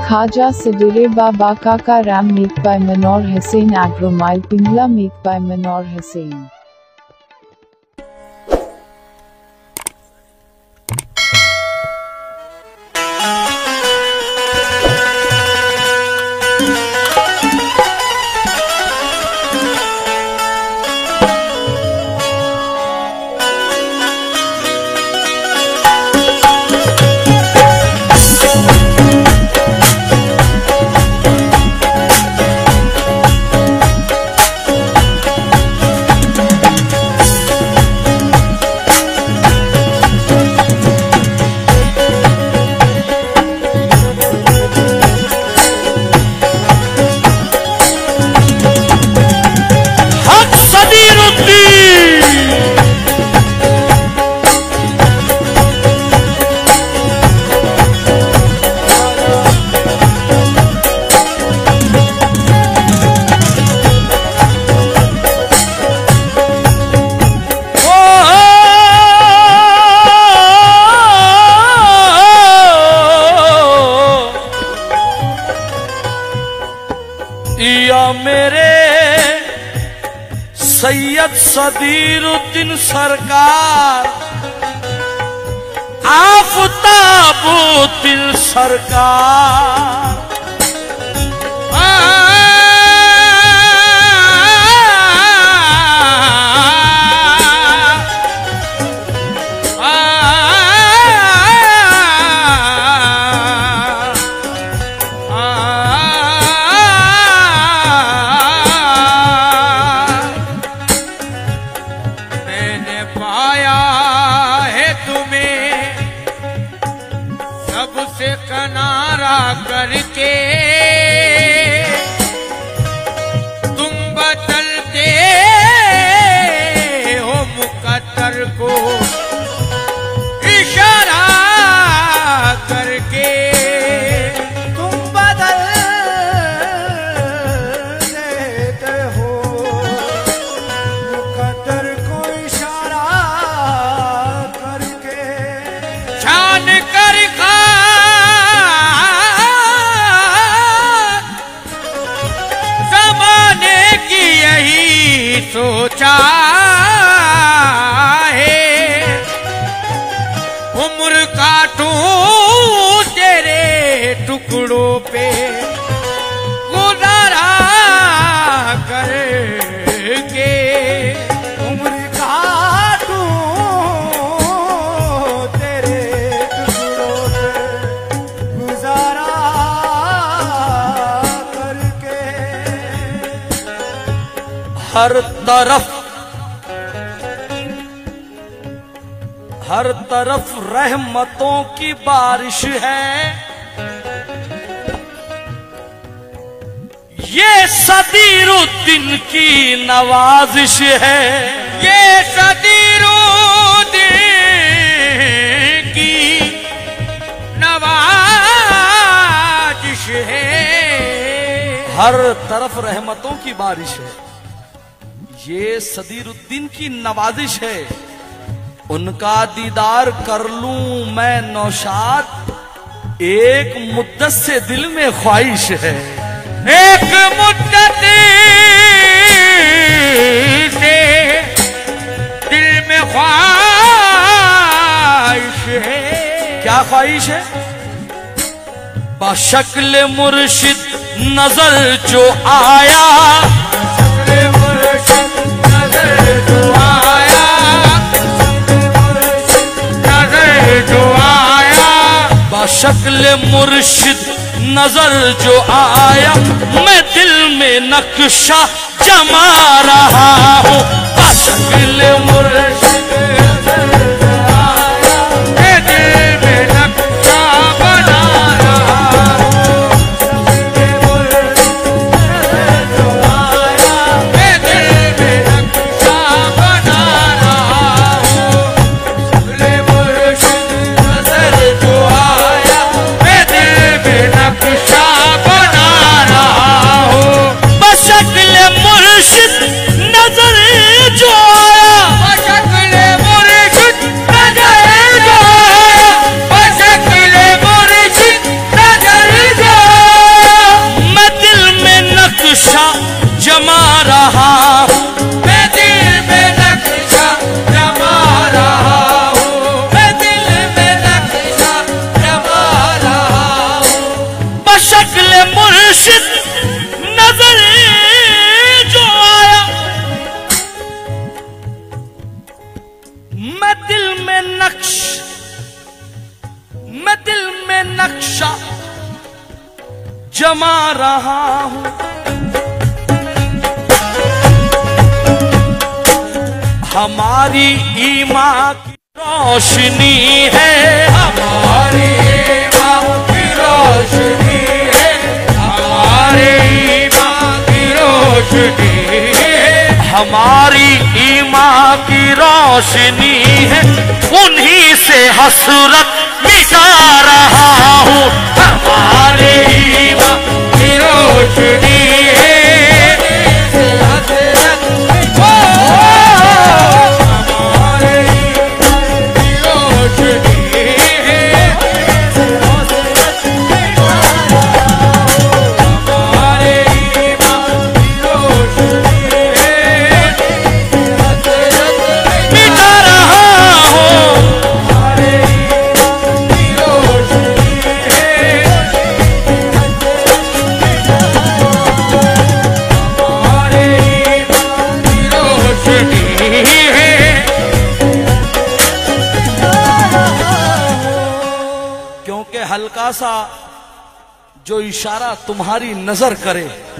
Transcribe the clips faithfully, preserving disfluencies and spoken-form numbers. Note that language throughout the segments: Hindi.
Khaja Sadire Baba Kaka Ram made by Manor Hussain Agromile Pingla made by Manor Hussain. मेरे सैयद सदीरुद्दीन सरकार, आफताबुद्दीन सरकार, सबसे किनारा करके तुम बदलते हो मुकद्दर को इशारा करके, तुम बदल देते हो मुकद्दर को इशारा करके, छान कर सोचा है उम्र काटूं तेरे टुकड़ों पे गुजारा करके, उम्र काटूं तेरे टुकड़ों पे गुजारा करके। हर तरफ हर तरफ रहमतों की बारिश है, ये सदीरुद्दीन की नवाजिश है, ये सदीरुद्दीन की नवाजिश है। हर तरफ रहमतों की बारिश है, ये सदीरुद्दीन की नवाजिश है। उनका दीदार कर लूं मैं नौशाद, एक मुद्दत से दिल में ख्वाहिश है, एक मुद्दत से दिल में ख्वाहिश है। क्या ख्वाहिश है? बशक्ल मुर्शिद नजर जो आया, जो आया, जो आया, बशक्ल मुर्शिद नजर जो आया, मैं दिल में नक्शा जमा रहा हूँ। बशक्ल मुर्शिद नजर जो आया, मैं दिल में नक्शा बना रहा हूँ। जो आया, मैं दिल में नक्शा बना रहा हूँ। नजर जो आया, मैं दिल में नक्शा बना रहा हूँ। बशक्ल मुर्शिद नजर जो आया, बशक्ल नक्शा जमा रहा हूं। हमारी ईमान की रोशनी है, हमारी ईमान की रोशनी है, हमारी ईमान की रोशनी है, हमारी ईमान की रोशनी है, उन्हीं से हसरत मिटा रहा हूँ। हमारी ईमान की रोशनी है, हल्का सा जो इशारा तुम्हारी नजर करे,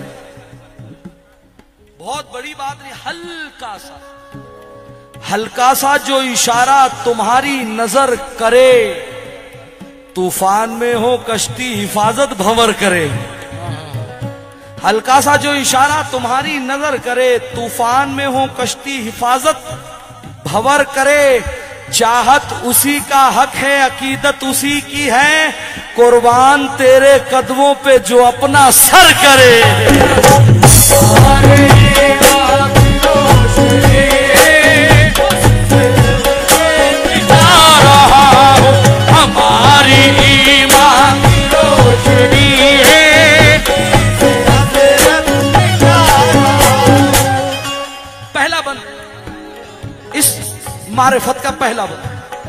बहुत बड़ी बात नहीं, हल्का सा हल्का सा जो इशारा तुम्हारी नजर करे, तूफान में हो कश्ती हिफाजत भंवर करे। हल्का सा जो इशारा तुम्हारी नजर करे, तूफान में हो कश्ती हिफाजत भंवर करे। चाहत उसी का हक है, अकीदत उसी की है, कुर्बान तेरे कदमों पे जो अपना सर करे। हमारी ईमान की रोशनी है। पहला बंद, इस मारिफत का पहला बंद,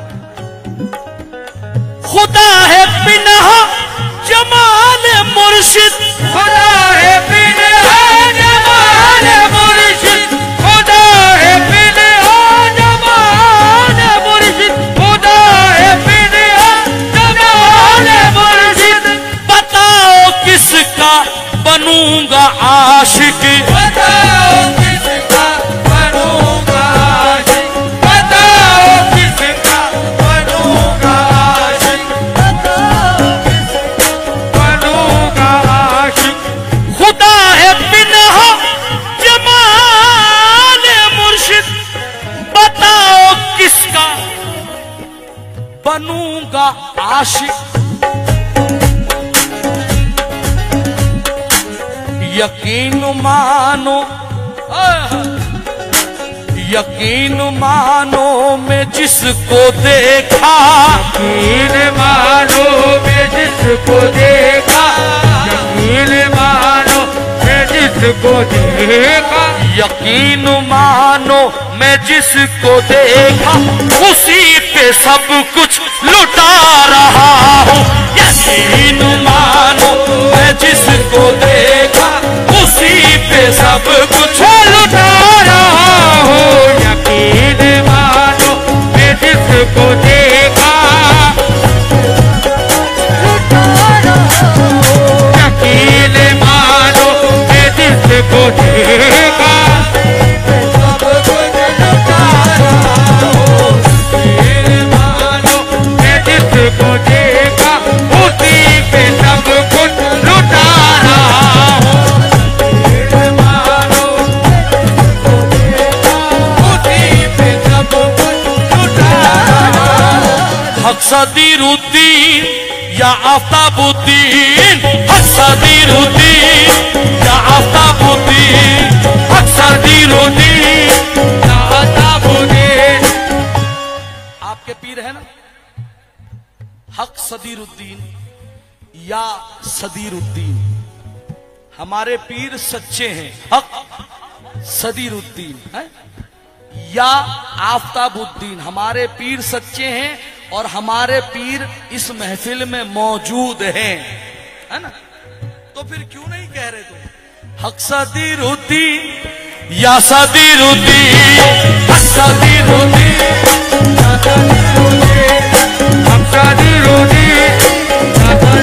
खुदा है बिनहा जमाल मुर्शिद, खुदा है बिनहा जमाल मुर्शिद, खुदा है बिनहा जमाल मुर्शिद, खुदा है बिनहा जमाल मुर्शिद। बताओ किसका बनूंगा आशिक, बताओ किसका बनूंगा आशिक, बताओ किसका बनूंगा आशिक, बनूंगा आशिक। खुदा है बिनहा जमाल मुर्शिद, बताओ किसका बनूंगा आशिक। यकीन मानो, यकीन मानो मैं जिसको देखा, यकीन मानो मैं जिसको देखा, यकीन मानो मैं जिसको देखा, यकीन मानो मैं जिसको देखा, उसी पे सब कुछ लुटा रहा हूँ। यकीन मानो मैं जिसको देखा, उसी पे सब कुछ लुटा रहा हूँ। यकीन मानो मैं जिसको देखा, यकीन मानो मैं जिसको देखा, सब कुछ लुटा रहा हूँ। यकीन मानो मैं जिसको देखा, उसी पे सब कुछ लुटा रहा हूँ। यकीन मानो उसी पे सब कुछ लुटा रहा हूँ। हक सदीरुद्दीन या आफ्ताबुद्दीन, हक सदीरुद्दीन या आफ्ताबुद्दीन, हक सदीरुद्दीन या आफ्ताबुद्दीन। आपके पीर है ना, हक सदीरुद्दीन या सदीरुद्दीन, हमारे पीर सच्चे हैं, हक सदीरुद्दीन है या आफ्ताबुद्दीन, हमारे पीर सच्चे हैं और हमारे पीर इस महफिल में मौजूद हैं, है ना। तो फिर क्यों नहीं कह रहे तुम हक सदीरुद्दीन या सदीरुद्दीन, हक सदीरुद्दीन या सदीरुद्दीन, हम सदीरुद्दीन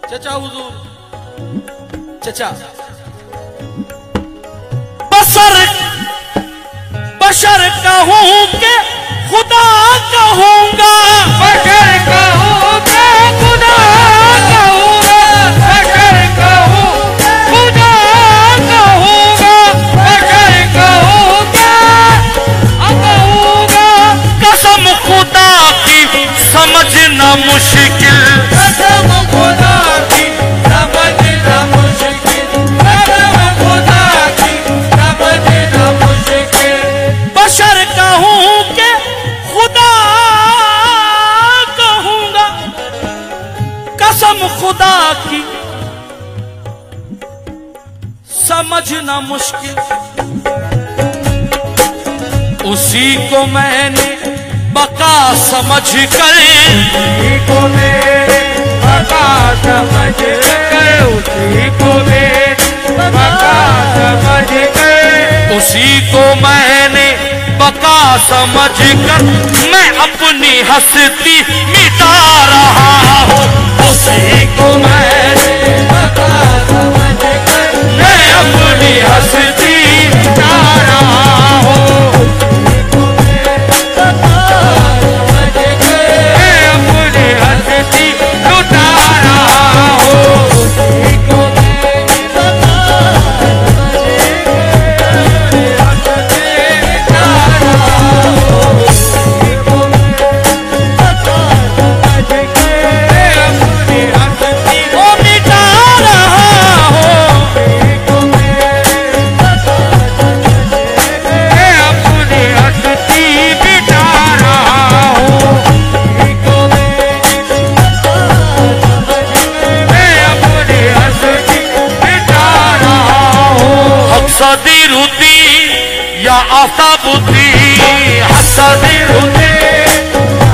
चचा हुजूर, चचा बसर बशर कहूं के खुदा कहूंगा, बशर कहूं के खुदा कहूंगा, बशर कहूं खुदा कहूंगा, बशर कहूं के कहूंगा। कसम खुदा की समझना मुश्किल, कसम खुदा की समझना मुश्किल, कसम खुदा की समझना मुश्किल। बशर कहूं के खुदा कहूंगा, कसम खुदा की समझना मुश्किल। उसी को मैंने बका समझ कर, उसी को मेरे बका समझ कर, उसी को मेरे बका समझ कर, उसी को मैंने बका समझ कर मैं अपनी हस्ती मिटा रहा हूँ। उसी को मैंने बका समझ कर मैं अपनी हस्ती मिटा रहा हूँ। मैं अपनी हस्ती लुटा रहा हूँ। हसदीरुद्दीन या आफताबुद्दीन, हसदीरुद्दीन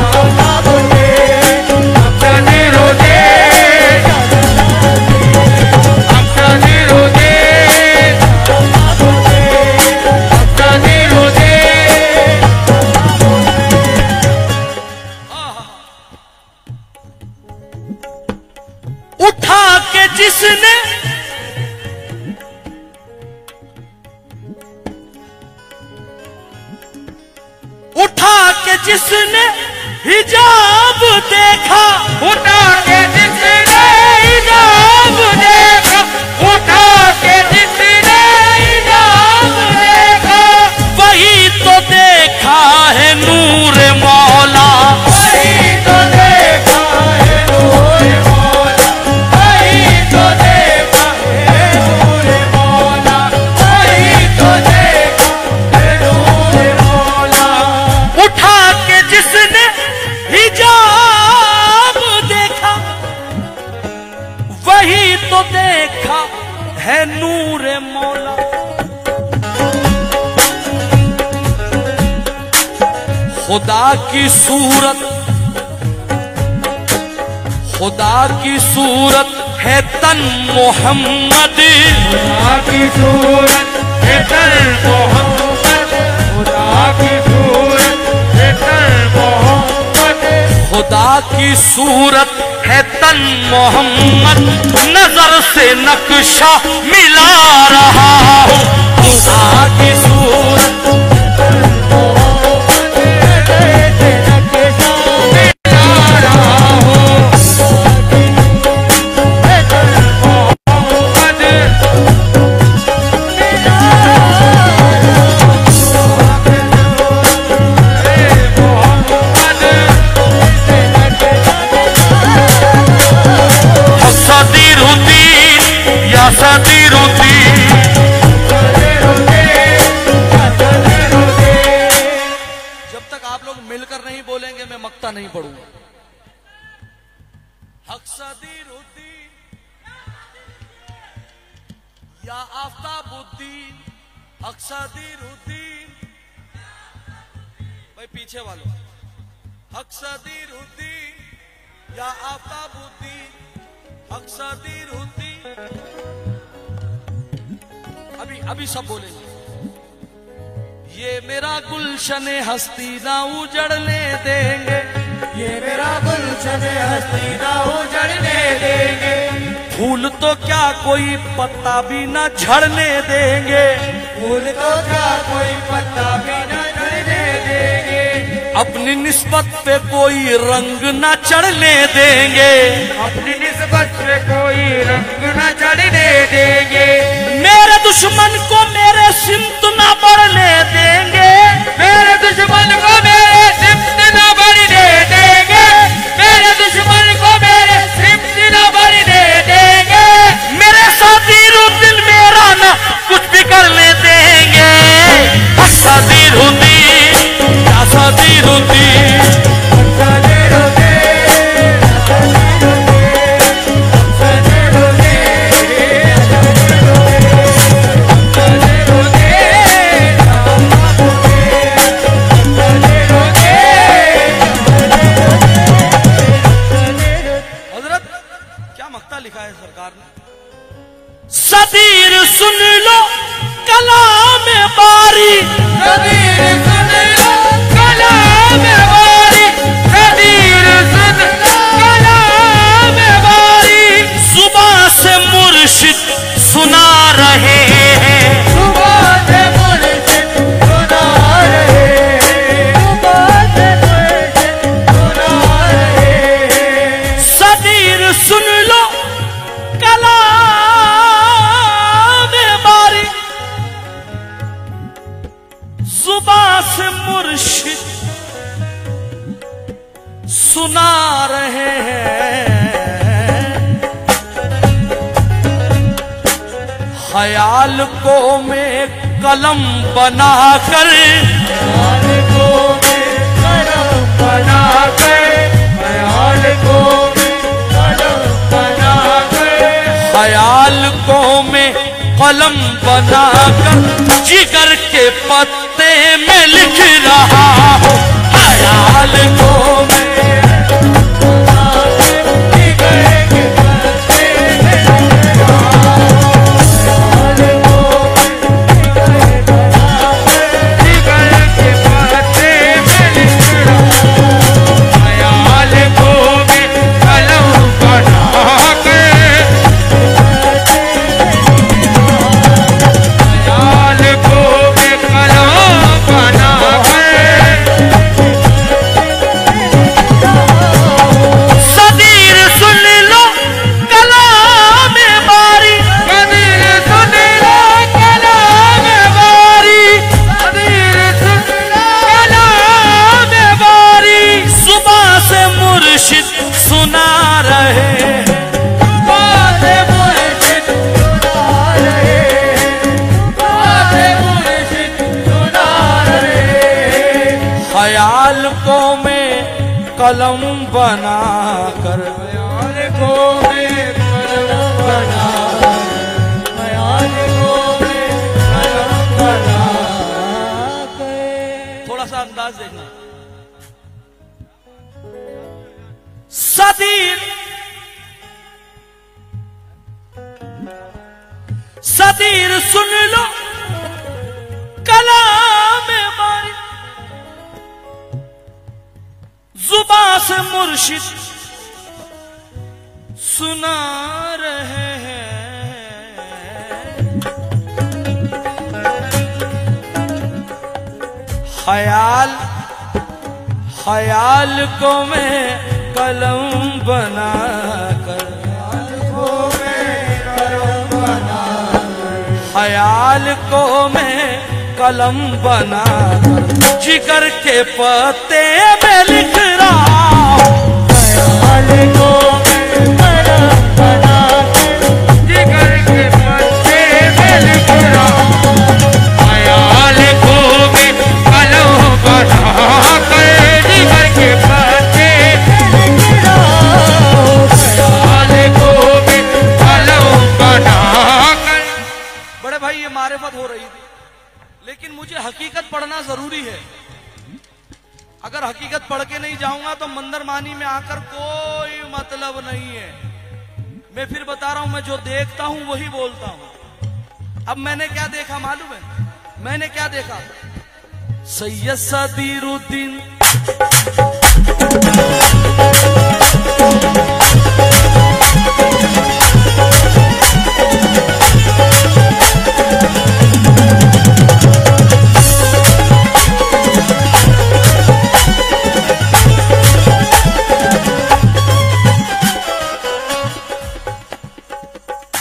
उठा के जिसने उठा के जिसने हिजाब देखा, उठा के जिसने हिजाब देखा, उठा के जिसने हिजाब देखा, वही तो देखा है नूर मौला, वही तो देखा है नूर मौला, वही तो देखा है नूर मौला, वही तो देखा है नूर मौला। उठा के जिसने हिजाब देखा, वही तो देखा है नूर मौला। खुदा की सूरत, खुदा की सूरत है तन मोहम्मद, खुदा की सूरत है तन मोहम्मद, खुदा की सूरत है तन मोहम्मद, खुदा की सूरत है तन मोहम्मद। नजर से नक्शा मिला रहा हूँ, खुदा की सूरत जब तक आप लोग मिलकर नहीं बोलेंगे मैं मक्ता नहीं पढ़ूंगा। हक्सदीरुद्दीन या आफताबुद्दीन, हक्सदीरुद्दीन भाई पीछे वालों, हक्सदीरुद्दीन या आफताबुद्दीन, हक्सदीरुद्दीन। अभी अभी सब बोलेंगे। ये मेरा गुलशन हस्ती ना उजड़ने देंगे, ये मेरा गुलशन हस्ती ना उजड़ने देंगे, फूल तो क्या कोई पत्ता भी न झड़ने देंगे, फूल तो क्या कोई पत्ता भी न झड़ने देंगे, अपनी निस्बत पे कोई रंग न चढ़ने देंगे, अपनी निस्बत पे कोई रंग न चढ़ने देंगे, मेरे दुश्मन को मेरे सिमत न बढ़ने देंगे, मेरे दुश्मन को मेरे सिमत न बढ़ने देंगे, मेरे दुश्मन को मेरे सिमत न बढ़ने देंगे, मेरे सदीरुद्दीन मेरा न कुछ भी करने देंगे। सदीरुद्दीन क्या सदीरुद्दीन, लिखा है सरकार ने। सदीर सुन लो कलाम बारी, सदीर सुन लो कलाम बारी, सदीर सुन लो कलाम बारी, सुबह से मुर्शिद सुना रहे हैं, सुबह से मुर्शिद सुना रहे हैं, सुबह से मुर्शिद सुना रहे हैं, सदीर सुन लो कलाम बारी, सुबह से मुर्शिद सुना रहे हैं, ख्याल को में कलम बनाकर, ख्याल को में कलम बनाकर, ख्याल को ख्याल को में कलम बनाकर जिगर के पत्ते में लिख रहा हूँ, ख्याल को में जिगर के पत्ते में लिख रहा हूँ, ख्याल को जिगर के पत्ते में लिख रहा हूँ, ख्याल को में कलम बनाकर, सुना रहे हैं, बाते मुर्शिद सुना रहे हैं, बाते मुर्शिद सुना रहे हैं, ख्याल को में कलम बनाकर, ख्याल को में कलम बनाकर, ख्याल को में कलम बनाकर। थोड़ा सा अंदाज देखना। सदीर सदीर सुन लो कलाम बारी, जुबां से मुर्शिद सुना रहे हैं, ख्याल ख्याल को मैं कलम बनाकर, ख्याल को मैं कलम बनाकर जिगर के पत्ते में लिख रहा हूँ, ख्याल को मैं कलम बनाकर जिगर के पत्ते में लिख रहा हूँ, ख्याल को मैं कलम बनाकर जिगर के पत्ते में लिख रहा हूँ, ख्याल को मैं कलम बनाकर। बड़े भाई ये मारिफत हो रही थी, लेकिन मुझे हकीकत पढ़ना जरूरी है। अगर हकीकत पढ़ के नहीं जाऊंगा तो मंदरमानी में आकर कोई मतलब नहीं है। मैं फिर बता रहा हूं, मैं जो देखता हूं वही बोलता हूं। अब मैंने क्या देखा मालूम है? मैंने क्या देखा? सैयद सदीरुद्दीन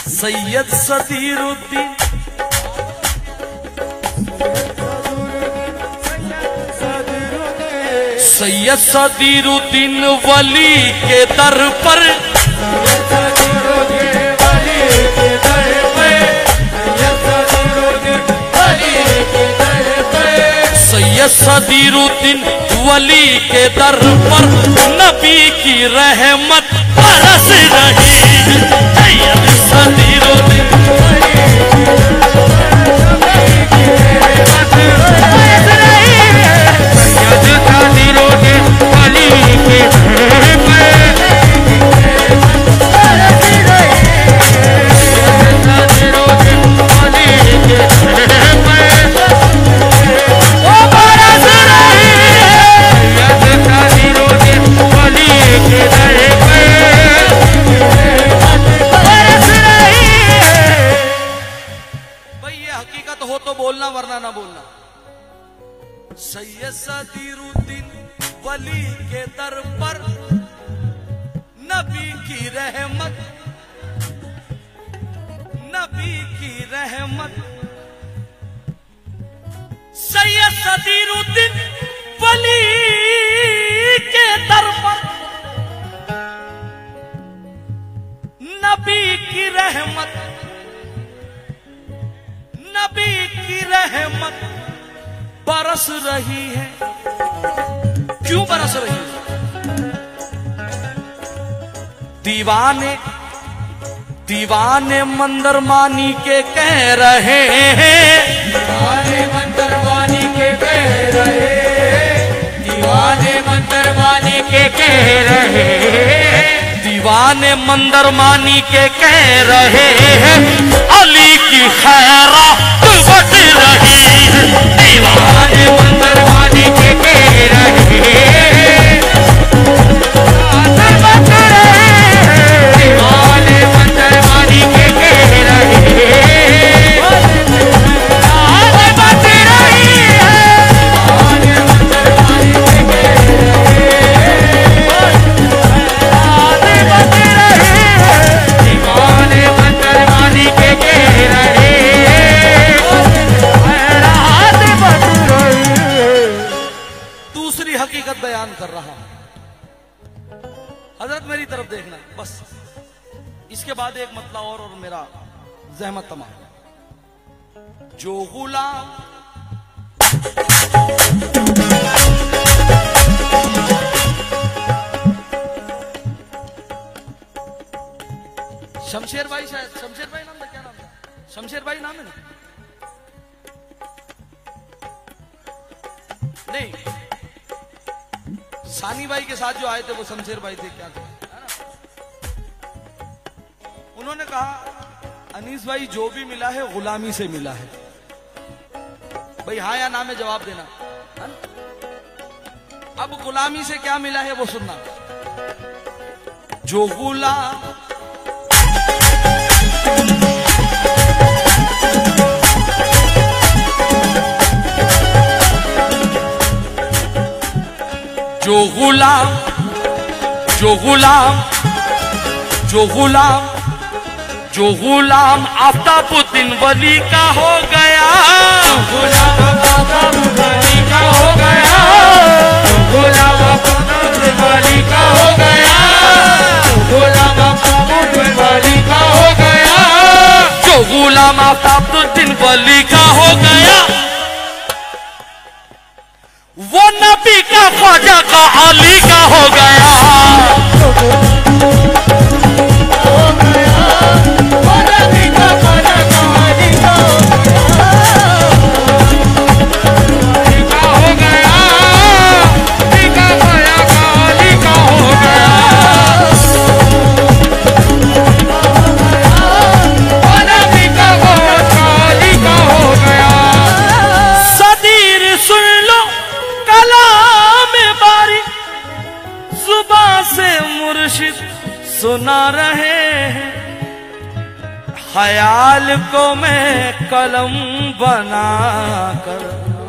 सैयद सदीरुद्दीन सैयद सदीरुद्दीन वली के दर पर सैयद सदीरुद्दीन वली के दर पर नबी की रहमत बरस रही सैयद सदीरुद्दीन वरना ना बोलना। सैयद सदीरुद्दीन वली के दर पर नबी की रहमत नबी की रहमत सैयद सदीरुद्दीन वली के दर पर नबी की रहमत नबी की रहमत बरस रही है। क्यों बरस रही है? दीवाने दीवाने मंदरमानी के कह रहे हैं दीवाने मंदरमानी के कह रहे दीवाने मंदरमानी के कह रहे दीवाने मंदरमानी के कह रहे हैं अली की खैरात बट रही है। दीवाने मंदरमानी के कह रहे दीवाने मंदरमानी के कह रहे बट रही है। दीवाने मंदरमानी के कह रहे हकीकत बयान कर रहा हूं। हजरत मेरी तरफ देखना बस। इसके बाद एक मतला और और मेरा जहमत तमाम। जो गुलाम शमशेर भाई, शायद शमशेर भाई नाम था, क्या नाम था? शमशेर भाई नाम है ना? नहीं, सानी भाई के साथ जो आए थे वो शमशेर भाई थे, क्या थे? उन्होंने कहा अनीस भाई जो भी मिला है गुलामी से मिला है। भाई हाँ या ना में जवाब देना। है? अब गुलामी से क्या मिला है वो सुनना। जो गुलाम जो गुलाम जो गुलाम जो गुलाम जो गुलाम आफ्ताबुद्दीन वली का हो गया। गुलाम आफ्ताबुद्दीन वली का हो गया। गुलाम आफ्ताबुद्दीन वली का हो गया। गुलाम आफ्ताबुद्दीन वली का हो गया। जो गुलाम आफ्ताबुद्दीन वली का हो गया वो नबी का ख्वाजा का अली का हो गया। हो गया वो नबी का ख्वाजा का अली का हो गया। अली का ख्वाजा का अली का हो गया। वो नबी का ख्वाजा का अली का हो गया। सदीर सुन लो कलाम बारी जुबां से मुर्शिद सुना रहे हैं। ख्याल को मैं कलम बना कर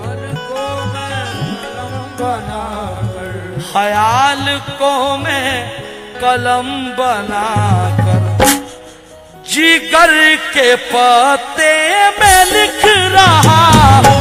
ख्याल को मैं कलम बना कर जिगर केसर के पत्ते में लिख रहा हूँ